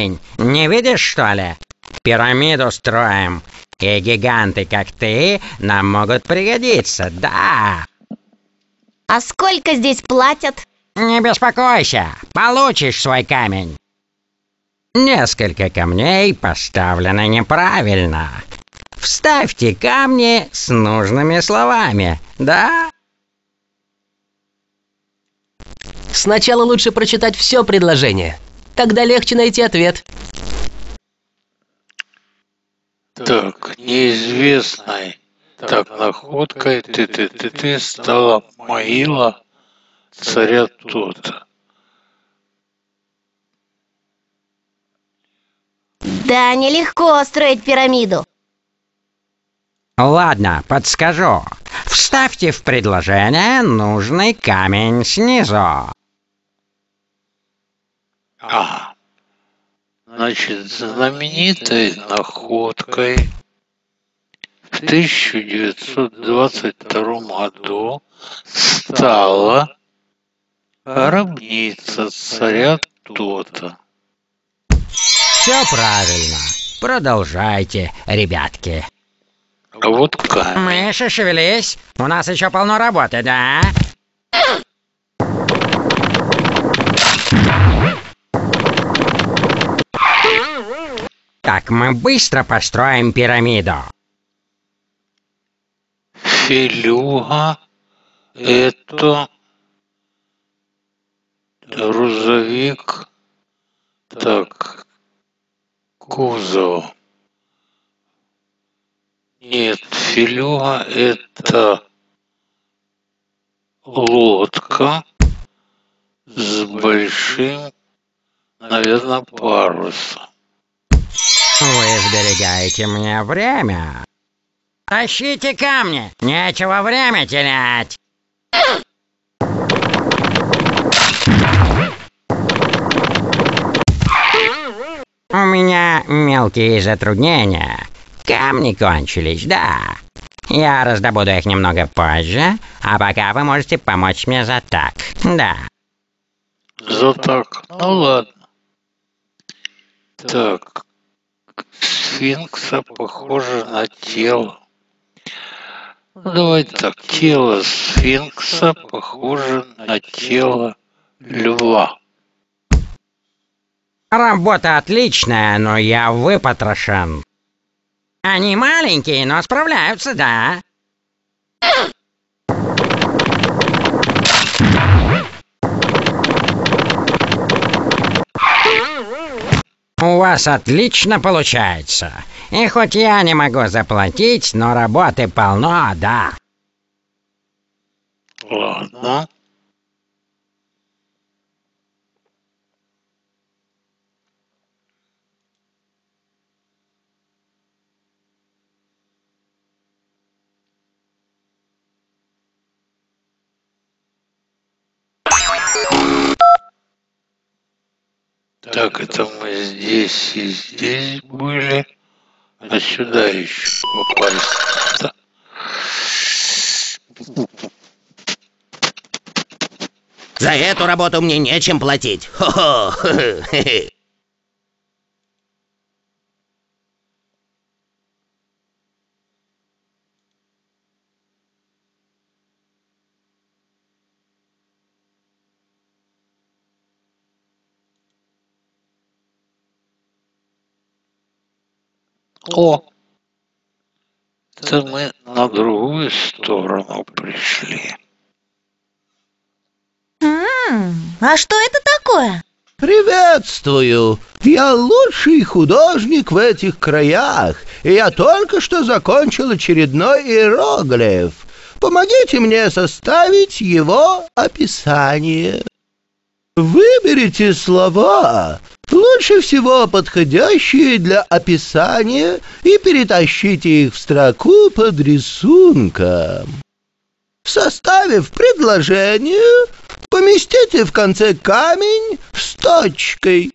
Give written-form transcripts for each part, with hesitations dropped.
Не видишь, что ли? Пирамиду строим. И гиганты, как ты, нам могут пригодиться, да. А сколько здесь платят? Не беспокойся, получишь свой камень. Несколько камней поставлены неправильно. Вставьте камни с нужными словами, да? Сначала лучше прочитать все предложение. Тогда легче найти ответ. Так, неизвестной. Так, находкой ты стала могила царя Тота. Да, нелегко строить пирамиду. Ладно, подскажу. Вставьте в предложение нужный камень снизу. Значит, знаменитой находкой в 1922 году стала гробница царя Тота. Все правильно. Продолжайте, ребятки. А вот камень. Мыши, шевелись. У нас еще полно работы, да? Так, мы быстро построим пирамиду. Филюга — это грузовик. Так, кузов. Нет, филюга — это лодка с большим, наверное, парусом. Вы сберегаете мне время. Тащите камни, нечего время терять. У меня мелкие затруднения. Камни кончились, да. Я раздобуду их немного позже, а пока вы можете помочь мне за так, да. За так, ну ладно. Так, сфинкса похоже на тело. Ну, давайте так, тело сфинкса похоже на тело льва. Работа отличная, но я выпотрошен. Они маленькие, но справляются, да. У вас отлично получается. И хоть я не могу заплатить, но работы полно, да. Ладно. Так, это мы здесь и здесь были, а сюда еще попасть. Да. За эту работу мне нечем платить. Хо-хо. Хе-хе. О, это мы на другую сторону пришли. А что это такое? Приветствую! Я лучший художник в этих краях, и я только что закончил очередной иероглиф. Помогите мне составить его описание. Выберите слова, лучше всего подходящие для описания, и перетащите их в строку под рисунком. Составив предложение, поместите в конце камень с точкой.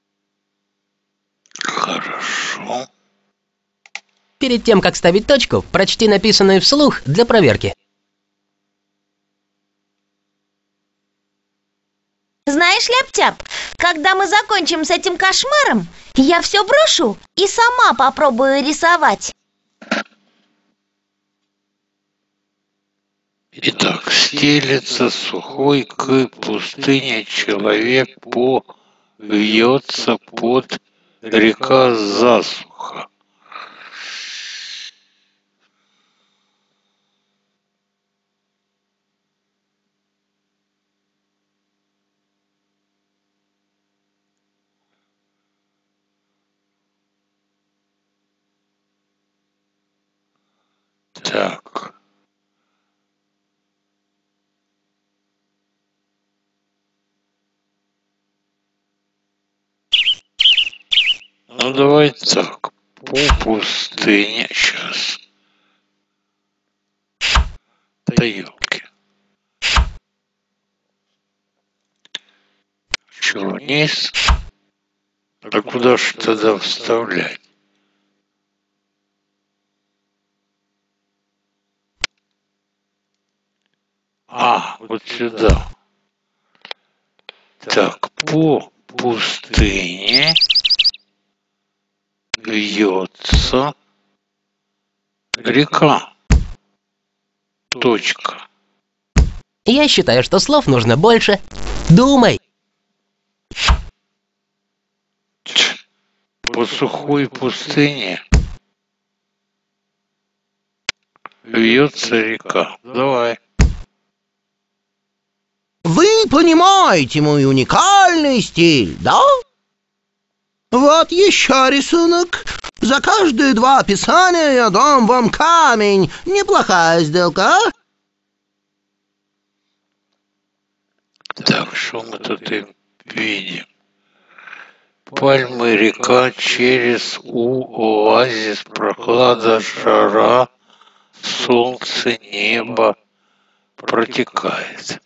Хорошо. Перед тем, как ставить точку, прочти написанное вслух для проверки. Знаешь, Ляпчик, Тяп-Тяп, когда мы закончим с этим кошмаром, я все брошу и сама попробую рисовать. Итак, стелется сухой к пустыне человек вьется под река засуха. Так. Ну давай так. По пустыне сейчас. Да ёлки. Чё, вниз? А куда ж тогда вставлять? Вот сюда. Так, по пустыне вьется река. Точка. Я считаю, что слов нужно больше. Думай. По сухой пустыне вьется река. Давай. Вы понимаете мой уникальный стиль, да? Вот еще рисунок. За каждые 2 описания я дам вам камень. Неплохая сделка, а? Так, что мы тут и видим? Пальмы, река, через оазис, прохлада, жара, солнце, небо протекает.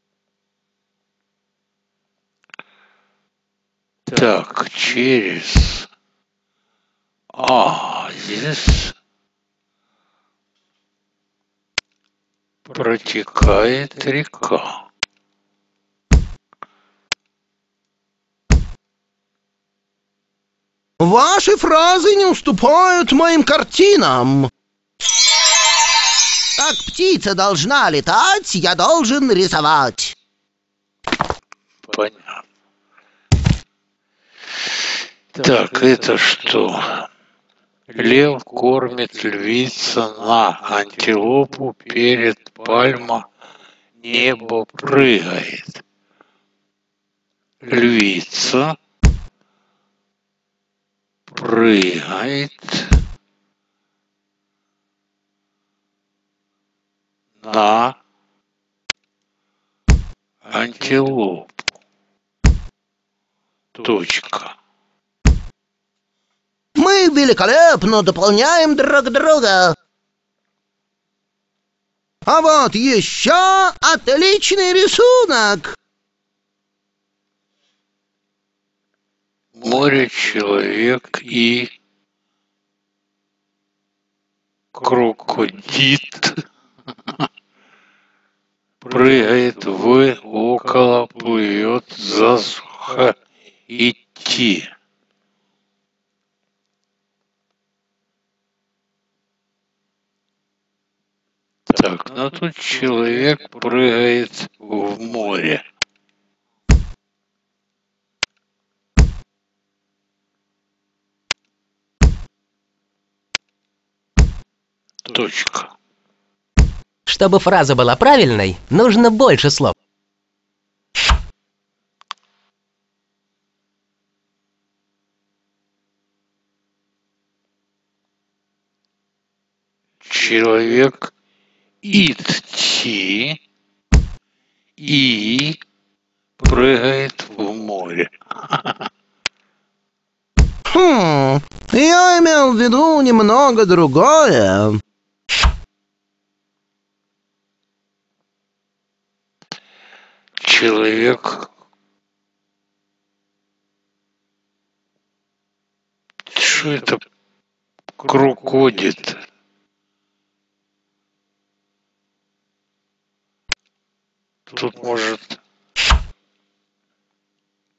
Так, через оазис протекает река. Ваши фразы не уступают моим картинам. Как птица должна летать, я должен рисовать. Понятно. Так, это что? Лев кормит львица на антилопу, перед пальма небо прыгает. Львица прыгает на антилопу. Точка. Мы великолепно дополняем друг друга. А вот еще отличный рисунок. Море, человек и крокодит прыгает около, плывет засуха идти. Так, ну тут человек прыгает в море. Точка. Чтобы фраза была правильной, нужно больше слов. Человек идти и прыгает в море. Я имел в виду немного другое. Человек... Что это крокодит? Тут может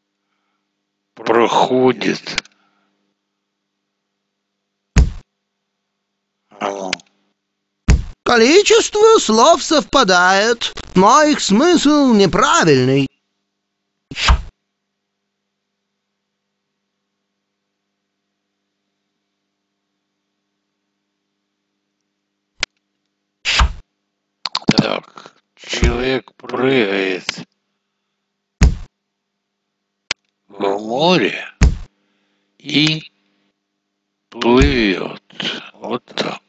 проходит. Алло. Количество слов совпадает, но их смысл неправильный. Так, человек прыгает в море и плывет. Вот так.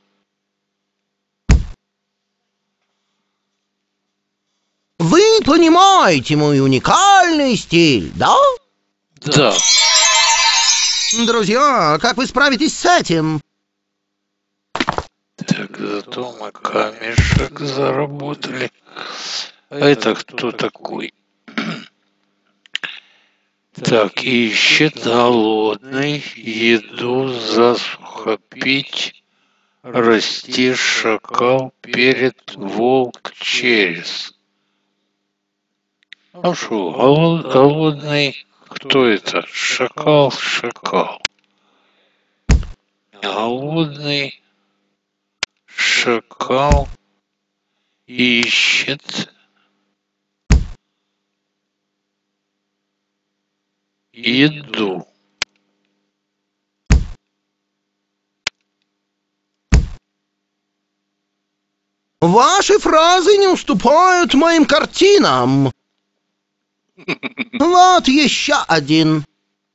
Вы понимаете мой уникальный стиль, да? Да. Друзья, как вы справитесь с этим? Так, зато мы камешек заработали. А это кто такой? Так, ищет голодный, еду засухо пить, расти шакал перед волк через. А что, голодный, кто это? Шакал, шакал. Голодный шакал ищет еду. Ваши фразы не уступают моим картинам. Вот еще один.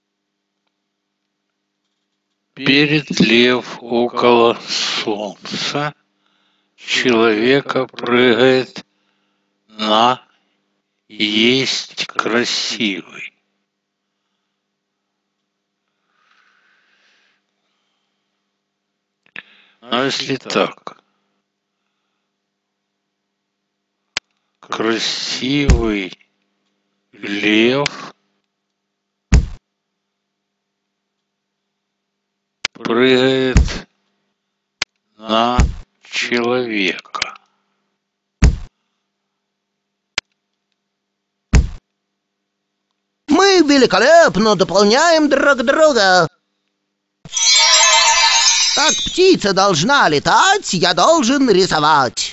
Перед лев около солнца человека прыгает на есть красивый. Но если так, красивый лев прыгает на человека. Мы великолепно дополняем друг друга. Как птица должна летать, я должен рисовать.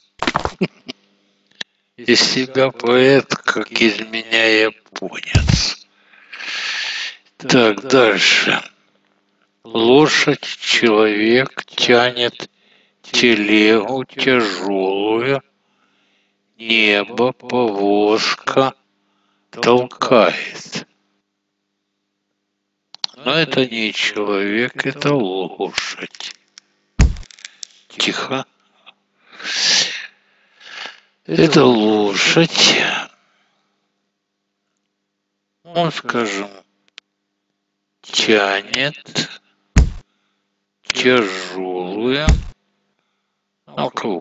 Из себя поэт, как из меня японец. Так, дальше. Лошадь, человек тянет телегу тяжелую, небо, повозка толкает. Но это не человек, это лошадь. Тихо. Это лошадь. Он, скажем, тянет тяжелую, а кого?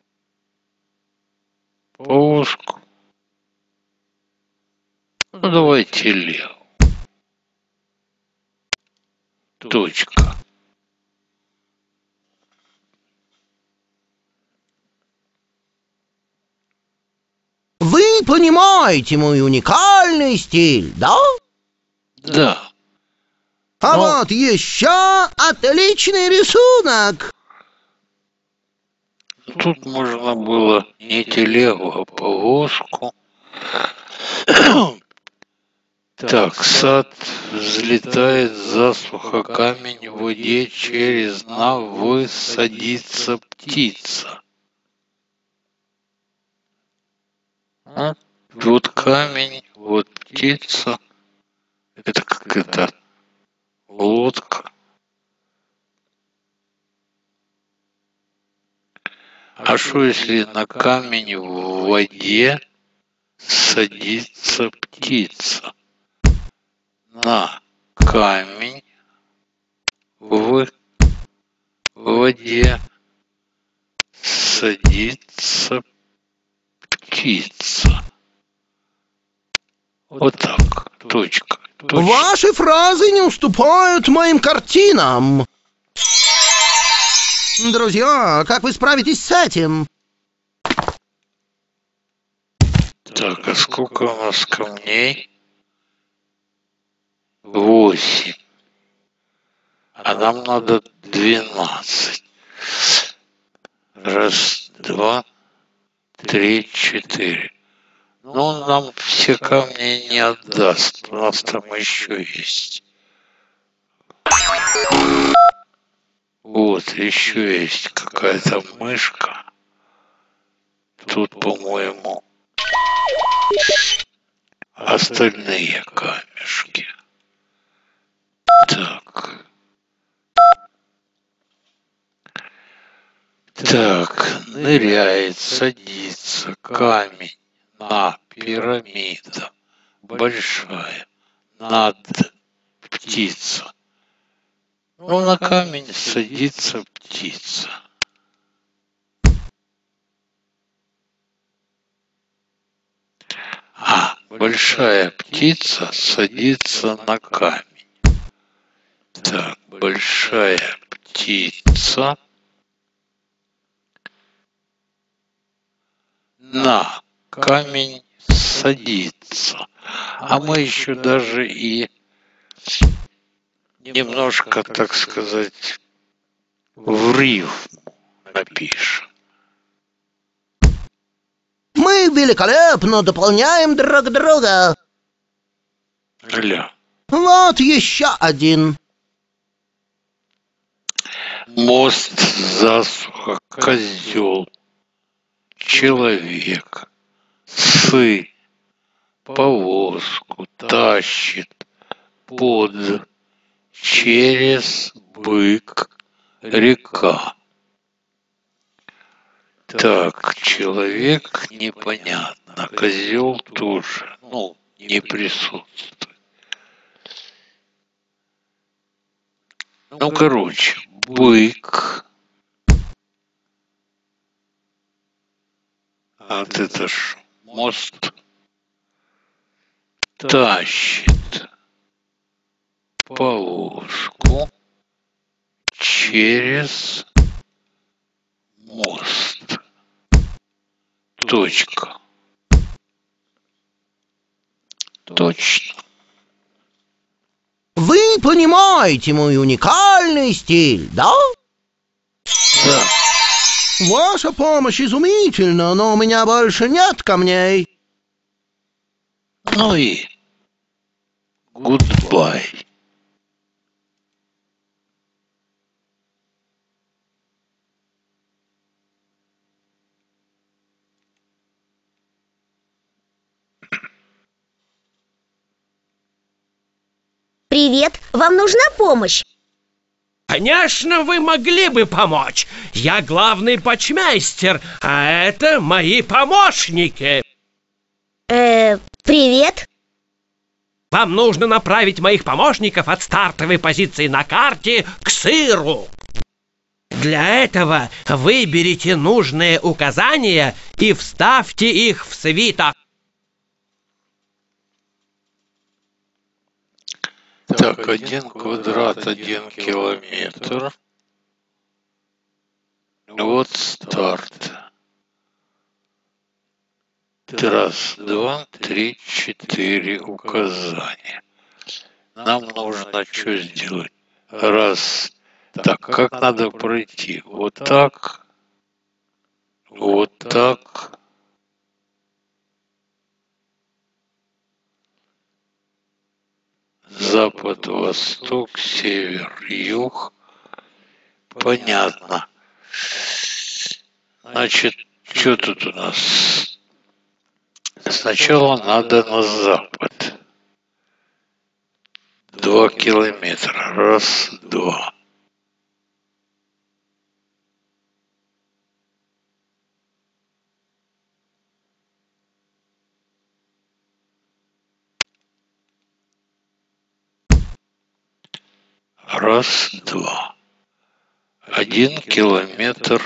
Повозку. Ну, давайте лев. Точка. Вы понимаете мой уникальный стиль, да? Да. А Ну. вот еще отличный рисунок. Тут можно было не телегу, а повозку. Так, сад взлетает засуха, камень в воде, через навы садится птица. А? Вот камень, вот птица. Это как это? Лодка. А что если на камень в воде садится птица? На камень в воде садится птица. Вот так. Точка. Точка. Ваши фразы не уступают моим картинам. Друзья, как вы справитесь с этим? Так, а сколько у нас камней? 8. А нам надо 12. Раз, два, три, 4. Ну, он нам все камни не отдаст. У нас там еще есть. Вот, еще есть какая-то мышка. Тут, по-моему, остальные камешки. Так. Так, ныряет, садится камень на пирамида. Большая. Над птица. Ну, на камень садится птица. А, большая птица садится на камень. Так, большая птица на камень садится. А мы еще даже и немножко, так сказать, в рифму напишем. Мы великолепно дополняем друг друга. Ля. Вот еще один. Мост, засуха, козел, человек, сы, повозку тащит под, через, бык, река. Так, человек непонятно, козел тоже, ну, не присутствует. Ну, короче, бык. А вот это ж мост тащит повозку через мост. Точка. Точно. Вы понимаете мой уникальный стиль, да? Да. Ваша помощь изумительна, но у меня больше нет камней. Ну и гудбай. Привет, вам нужна помощь? Конечно, вы могли бы помочь. Я главный почмейстер, а это мои помощники. Привет. Вам нужно направить моих помощников от стартовой позиции на карте к сыру. Для этого выберите нужные указания и вставьте их в свиток. Так, 1 квадрат, 1 километр. Вот старт. Раз, два, три, 4 указания. Нам нужно что сделать? Раз. Так, как надо пройти? Вот так. Вот так. Запад, восток, север, юг. Понятно. Значит, что тут у нас? Сначала надо на запад. 2 километра. Раз, два. Раз, два. 1 километр.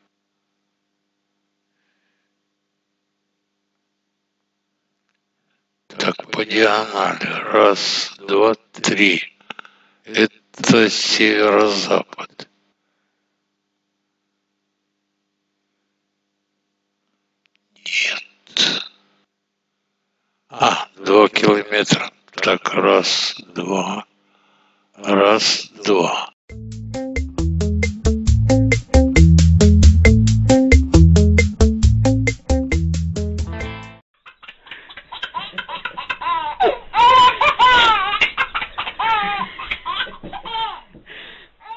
Так, по диагонали. Раз, два, 3. Это северо-запад. Нет. 2 километра. Так, раз, два. Раз, два.